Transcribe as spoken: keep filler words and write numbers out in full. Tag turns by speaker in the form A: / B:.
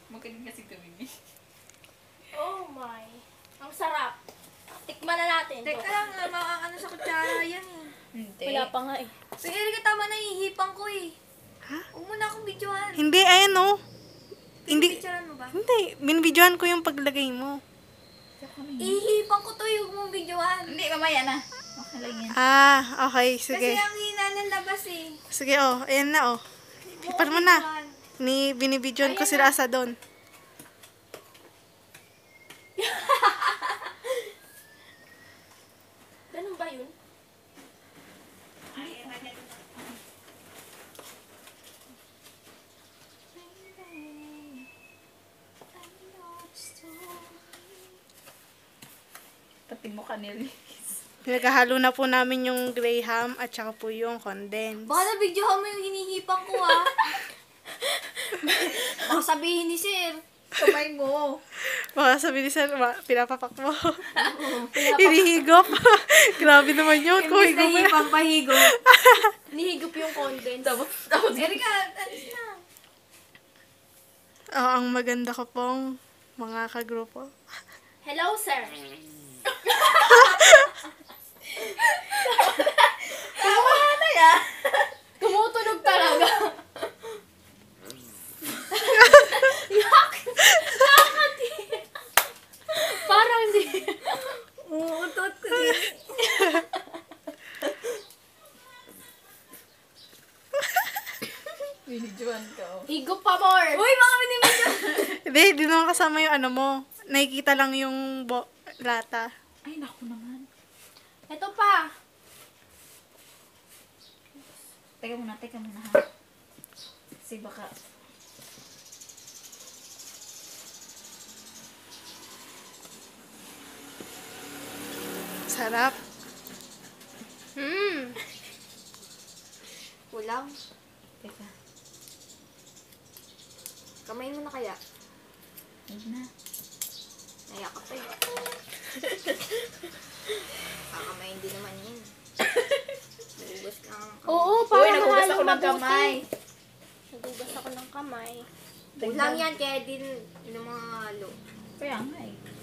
A: Magaling kasi gawin eh.
B: Oh my. Ang sarap. Tikman na natin.
C: Teka lang, ah, ma- ano sa kutsara yan eh.
A: Hindi.
B: Wala pa nga eh.
C: Pero Erika, tama na, ihipang ko eh.
D: Ha?
C: Huwag mo na akong videohan.
D: Hindi, ayan oh. Hindi,
C: Picturean mo ba?
D: hindi. Binibidyohan ko yung paglagay mo.
C: Ihipang ko to, eh, huwag mong videohan.
A: Hindi, mamaya na. Okay lang yan.
D: Ah, okay.
C: Kasi
D: Sige.
C: ang hina ng labas eh.
D: Sige, oh. Ayan na, oh. Hipan mo na. Ni binibidyohan ko si Rasa doon.
B: Ganun ba yun?
A: Pati mo ka nilis.
D: Pinaghahalo na po namin yung graham at saka po yung condensed.
C: Baka na videohan mo yung hinihipang ko ah. Baka sabihin ni sir.
A: Kamay mo.
D: Baka sabi ni Sir, ma, pinapapak mo. Hinihigop. Grabe naman yun. Kung
C: Imbis na
D: higop mo.
C: hipang pahigo.
B: Nihigop yung condense.
A: Tapos, tapos.
C: Erika, alis na.
D: Oh, ang maganda ko pong mga kagrupo.
B: Hello, sir.
A: Tawa na yan.
B: Tumutunog talaga. Parang hindi.
C: Uutot ko din.
A: Binidyohan ka. oh.
B: Higop pa more.
C: Uy, mga binibidyo.
D: Hindi, di naman kasama yung ano mo. Nakikita lang yung bo lata.
A: Ay, naku naman.
B: Ito pa.
A: Teka muna, teka muna ha. Kasi baka...
D: Sarap.
B: Hmm.
C: Kulang.
A: Teka.
C: Kamay mo na kaya.
A: Huwag na.
C: Naya ka pa eh. Kakamay hindi naman yun. Nagugas ka ang kamay.
B: Oo,
A: Uy,
B: parang
A: nagugas
B: mahalo
A: ako ng
B: mabuti.
A: kamay.
B: Nagugas ako ng kamay.
C: Kulang yan, kaya din yung mga halo.
A: Kaya nga eh.